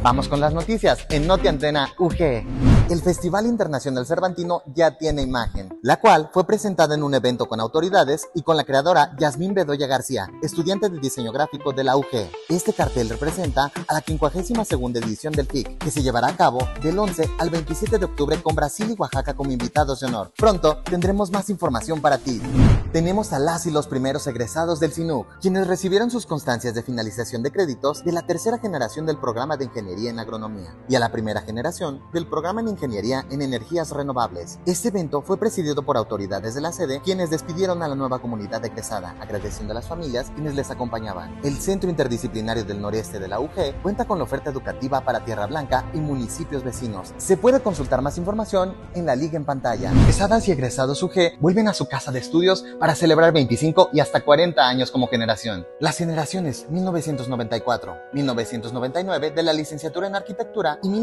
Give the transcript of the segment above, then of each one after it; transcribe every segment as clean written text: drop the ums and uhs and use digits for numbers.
Vamos con las noticias en Noti Antena UG. El Festival Internacional Cervantino ya tiene imagen, la cual fue presentada en un evento con autoridades y con la creadora Yasmín Bedoya García, estudiante de diseño gráfico de la UG. Este cartel representa a la 52ª edición del FIC, que se llevará a cabo del 11 al 27 de octubre con Brasil y Oaxaca como invitados de honor. Pronto tendremos más información para ti. Tenemos a las y los primeros egresados del SINUC, quienes recibieron sus constancias de finalización de créditos de la tercera generación del programa de Ingeniería en Agronomía y a la primera generación del programa en Ingeniería en Energías Renovables. Este evento fue presidido por autoridades de la sede, quienes despidieron a la nueva comunidad egresada, agradeciendo a las familias quienes les acompañaban. El Centro Interdisciplinario del Noreste de la UG cuenta con la oferta educativa para Tierra Blanca y municipios vecinos. Se puede consultar más información en la liga en pantalla. Egresadas y egresados UG vuelven a su casa de estudios para celebrar 25 y hasta 40 años como generación. Las generaciones 1994, 1999 de la licenciatura en Arquitectura y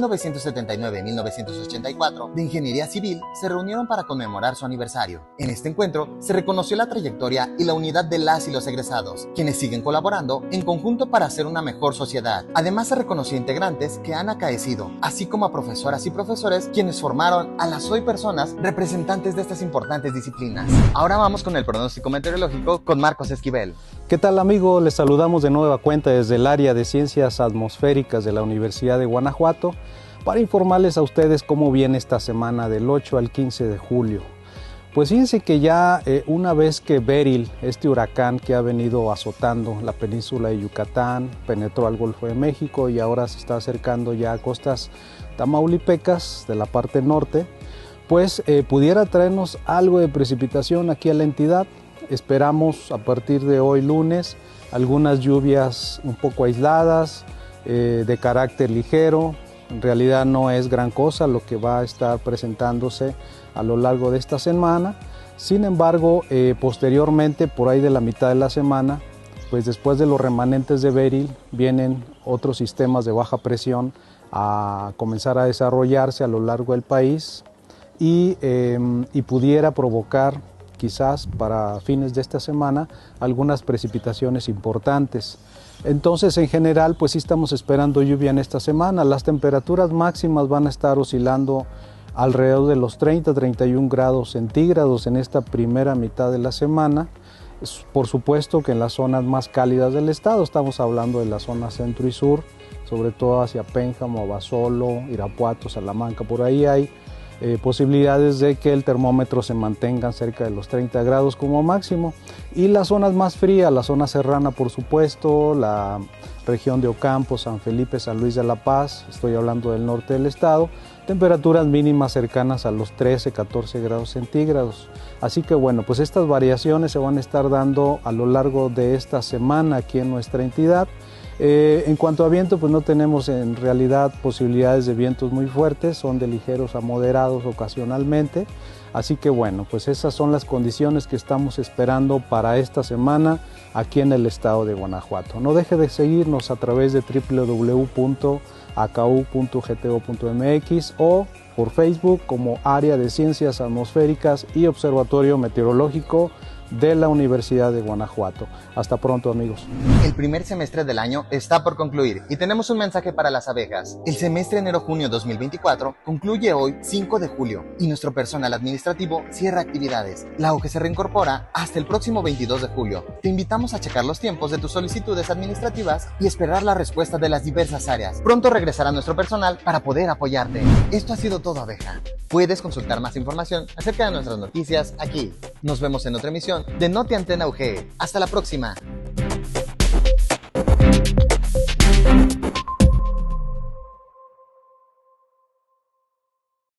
1979-1984 de Ingeniería Civil se reunieron para conmemorar su aniversario. En este encuentro se reconoció la trayectoria y la unidad de las y los egresados, quienes siguen colaborando en conjunto para hacer una mejor sociedad. Además se reconoció a integrantes que han acaecido, así como a profesoras y profesores quienes formaron a las hoy personas representantes de estas importantes disciplinas. Ahora vamos con el pronóstico meteorológico con Marcos Esquivel. ¿Qué tal, amigo? Les saludamos de nueva cuenta desde el área de Ciencias Atmosféricas de la Universidad de Guanajuato para informarles a ustedes cómo viene esta semana del 8 al 15 de julio. Pues fíjense que ya una vez que Beryl, este huracán que ha venido azotando la península de Yucatán, penetró al Golfo de México y ahora se está acercando ya a costas tamaulipecas de la parte norte, pues pudiera traernos algo de precipitación aquí a la entidad. Esperamos a partir de hoy lunes algunas lluvias un poco aisladas, de carácter ligero. En realidad no es gran cosa lo que va a estar presentándose a lo largo de esta semana. Sin embargo, posteriormente, por ahí de la mitad de la semana, pues después de los remanentes de Beryl, vienen otros sistemas de baja presión a comenzar a desarrollarse a lo largo del país y pudiera provocar quizás para fines de esta semana algunas precipitaciones importantes. Entonces, en general, pues sí estamos esperando lluvia en esta semana. Las temperaturas máximas van a estar oscilando alrededor de los 30-31 grados centígrados en esta primera mitad de la semana. Por supuesto que en las zonas más cálidas del estado, estamos hablando de la zona centro y sur, sobre todo hacia Pénjamo, Abasolo, Irapuato, Salamanca, por ahí hay posibilidades de que el termómetro se mantenga cerca de los 30 grados como máximo. Y las zonas más frías, la zona serrana por supuesto, la región de Ocampo, San Felipe, San Luis de la Paz, estoy hablando del norte del estado, temperaturas mínimas cercanas a los 13-14 grados centígrados. Así que bueno, pues estas variaciones se van a estar dando a lo largo de esta semana aquí en nuestra entidad. En cuanto a viento, pues no tenemos en realidad posibilidades de vientos muy fuertes, son de ligeros a moderados ocasionalmente. Así que bueno, pues esas son las condiciones que estamos esperando para esta semana aquí en el estado de Guanajuato. No deje de seguirnos a través de www.aku.gto.mx o por Facebook como Área de Ciencias Atmosféricas y Observatorio Meteorológico de la Universidad de Guanajuato. Hasta pronto, amigos. El primer semestre del año está por concluir y tenemos un mensaje para las abejas. El semestre enero-junio 2024 concluye hoy 5 de julio y nuestro personal administrativo cierra actividades. La UG se reincorpora hasta el próximo 22 de julio. Te invitamos a checar los tiempos de tus solicitudes administrativas y esperar la respuesta de las diversas áreas. Pronto regresará nuestro personal para poder apoyarte. Esto ha sido todo, abeja. Puedes consultar más información acerca de nuestras noticias aquí. Nos vemos en otra emisión de Noti Antena UG. Hasta la próxima.